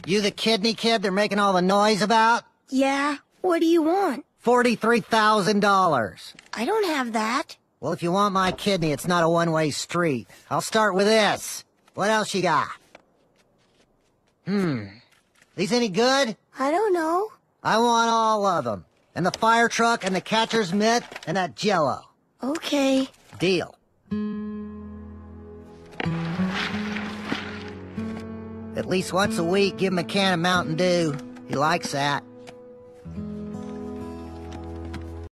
You the kidney kid they're making all the noise about? Yeah, what do you want? $43,000. I don't have that. Well, if you want my kidney, it's not a one-way street. I'll start with this. What else you got? These any good? I don't know. I want all of them. And the fire truck and the catcher's mitt and that Jell-O. Okay. Deal. At least once a week, give him a can of Mountain Dew. He likes that.